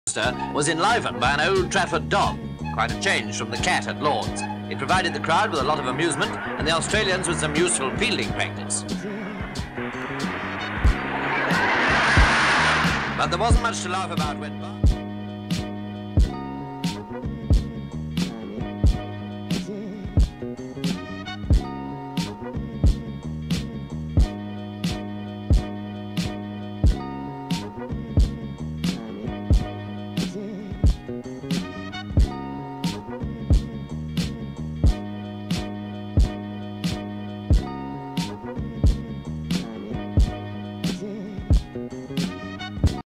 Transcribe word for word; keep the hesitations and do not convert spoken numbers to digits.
was enlivened by an Old Trafford dog, quite a change from the cat at Lord's. It provided the crowd with a lot of amusement and the Australians with some useful fielding practice. But there wasn't much to laugh about when...